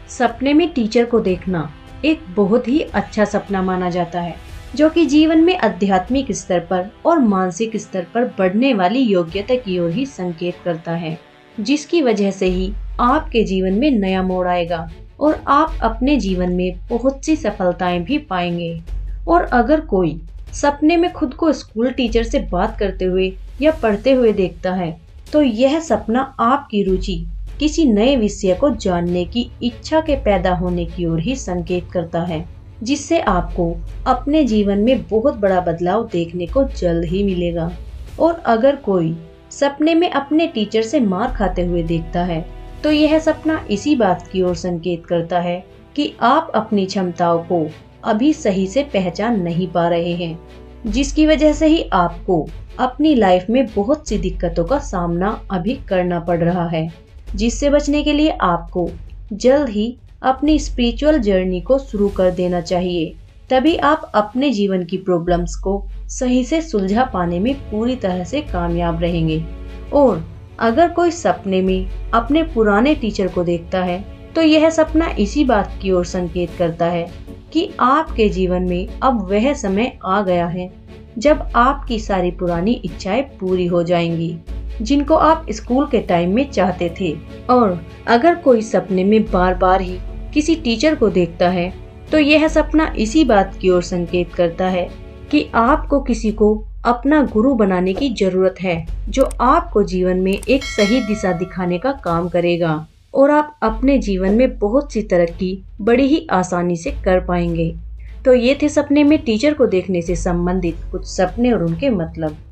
सपने में टीचर को देखना एक बहुत ही अच्छा सपना माना जाता है, जो कि जीवन में आध्यात्मिक स्तर पर और मानसिक स्तर पर बढ़ने वाली योग्यता की ओर ही संकेत करता है, जिसकी वजह से ही आपके जीवन में नया मोड़ आएगा और आप अपने जीवन में बहुत सी सफलताएं भी पाएंगे। और अगर कोई सपने में खुद को स्कूल टीचर से बात करते हुए या पढ़ते हुए देखता है, तो यह सपना आपकी रुचि किसी नए विषय को जानने की इच्छा के पैदा होने की ओर ही संकेत करता है, जिससे आपको अपने जीवन में बहुत बड़ा बदलाव देखने को जल्द ही मिलेगा। और अगर कोई सपने में अपने टीचर से मार खाते हुए देखता है, तो यह सपना इसी बात की ओर संकेत करता है कि आप अपनी क्षमताओं को अभी सही से पहचान नहीं पा रहे हैं, जिसकी वजह से ही आपको अपनी लाइफ में बहुत सी दिक्कतों का सामना अभी करना पड़ रहा है, जिससे बचने के लिए आपको जल्द ही अपनी स्पिरिचुअल जर्नी को शुरू कर देना चाहिए। तभी आप अपने जीवन की प्रॉब्लम्स को सही से सुलझा पाने में पूरी तरह से कामयाब रहेंगे। और अगर कोई सपने में अपने पुराने टीचर को देखता है, तो यह सपना इसी बात की ओर संकेत करता है कि आपके जीवन में अब वह समय आ गया है जब आपकी सारी पुरानी इच्छाएं पूरी हो जाएंगी, जिनको आप स्कूल के टाइम में चाहते थे। और अगर कोई सपने में बार बार ही किसी टीचर को देखता है, तो यह सपना इसी बात की ओर संकेत करता है कि आपको किसी को अपना गुरु बनाने की जरूरत है, जो आपको जीवन में एक सही दिशा दिखाने का काम करेगा और आप अपने जीवन में बहुत सी तरक्की बड़ी ही आसानी से कर पाएंगे। तो ये थे सपने में टीचर को देखने से संबंधित कुछ सपने और उनके मतलब।